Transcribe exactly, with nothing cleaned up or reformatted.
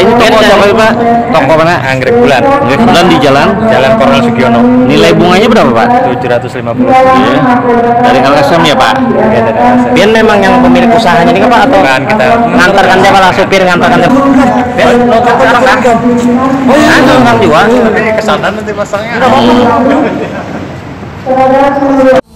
Toko siapa Pak? Toko mana? Anggrek Bulan. Anggrek Bulan di jalan Jalan Kolonel Sugiono. Nilai bunganya berapa Pak? tujuh ratus lima puluh. Iya. Dari L S M ya Pak? Ya, dari L S M. Pian memang yang pemilik usahanya ini Pak atau Bukan, kita ngantarkan siapa lah supir ngantarkan siapa? Pian nonton kan? Oh iya, nonton juga. Kesana nanti pasangnya. Hmm.